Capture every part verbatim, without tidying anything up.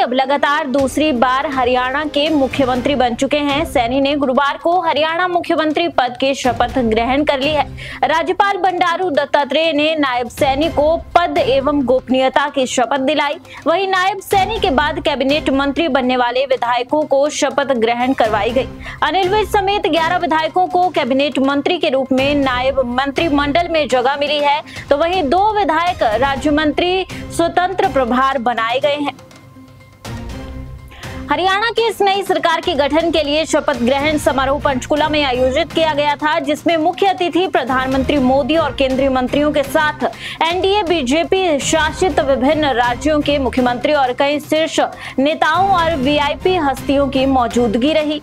अब लगातार दूसरी बार हरियाणा के मुख्यमंत्री बन चुके हैं। सैनी ने गुरुवार को हरियाणा मुख्यमंत्री पद की शपथ ग्रहण कर ली है। राज्यपाल बंडारू दत्तात्रेय ने नायब सैनी को पद एवं गोपनीयता की शपथ दिलाई। वहीं नायब सैनी के बाद कैबिनेट मंत्री बनने वाले विधायकों को शपथ ग्रहण करवाई गई। अनिल विज समेत ग्यारह विधायकों को कैबिनेट मंत्री के रूप में नायब मंत्रिमंडल में जगह मिली है, तो वहीं दो विधायक राज्य मंत्री स्वतंत्र प्रभार बनाए गए हैं। हरियाणा की इस नई सरकार के गठन के लिए शपथ ग्रहण समारोह पंचकुला में आयोजित किया गया था, जिसमें मुख्य अतिथि प्रधानमंत्री मोदी और केंद्रीय मंत्रियों के साथ एनडीए बीजेपी शासित विभिन्न राज्यों के मुख्यमंत्री और कई शीर्ष नेताओं और वीआईपी हस्तियों की मौजूदगी रही।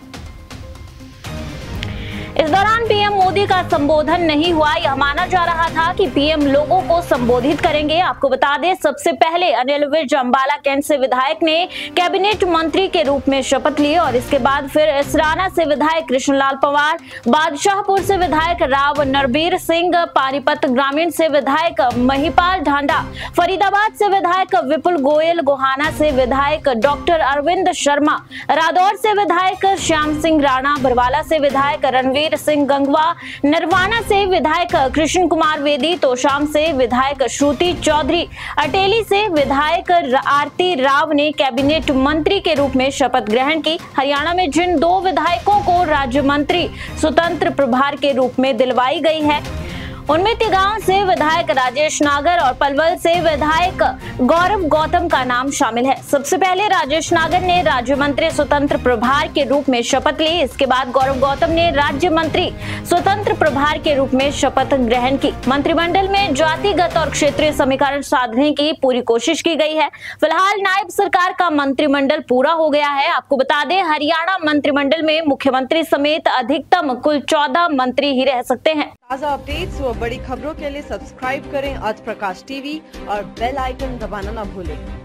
इस दौरान पीएम मोदी का संबोधन नहीं हुआ। यह माना जा रहा था कि पीएम लोगों को संबोधित करेंगे। आपको बता दें, सबसे पहले अनिल विज अंबाला कैंट से विधायक ने कैबिनेट मंत्री के रूप में शपथ ली और इसके बाद फिर इसराना से विधायक कृष्णलाल पंवार, बादशाहपुर से विधायक राव नरबीर सिंह, पानीपत ग्रामीण से विधायक महिपाल ढांडा, फरीदाबाद से विधायक विपुल गोयल, गोहाना से विधायक डॉक्टर अरविंद शर्मा, रादौर से विधायक श्याम सिंह राणा, बरवाला से विधायक रणवीर सिंह गंगवा, नरवाना से विधायक कृष्ण कुमार वेदी, तोशाम से विधायक श्रुति चौधरी, अटेली से विधायक आरती राव ने कैबिनेट मंत्री के रूप में शपथ ग्रहण की। हरियाणा में जिन दो विधायकों को राज्य मंत्री स्वतंत्र प्रभार के रूप में दिलवाई गई है, उनमें तिगांव से विधायक राजेश नागर और पलवल से विधायक गौरव गौतम का नाम शामिल है। सबसे पहले राजेश नागर ने राज्य मंत्री स्वतंत्र प्रभार के रूप में शपथ ली। इसके बाद गौरव गौतम ने राज्य मंत्री स्वतंत्र प्रभार के रूप में शपथ ग्रहण की। मंत्रिमंडल में जातिगत और क्षेत्रीय समीकरण साधने की पूरी कोशिश की गई है। फिलहाल नायब सरकार का मंत्रिमंडल पूरा हो गया है। आपको बता दें, हरियाणा मंत्रिमंडल में मुख्यमंत्री समेत अधिकतम कुल चौदह मंत्री ही रह सकते हैं। ताज़ा अपडेट्स व बड़ी खबरों के लिए सब्सक्राइब करें आज प्रकाश टीवी और बेल आइकन दबाना न भूलें।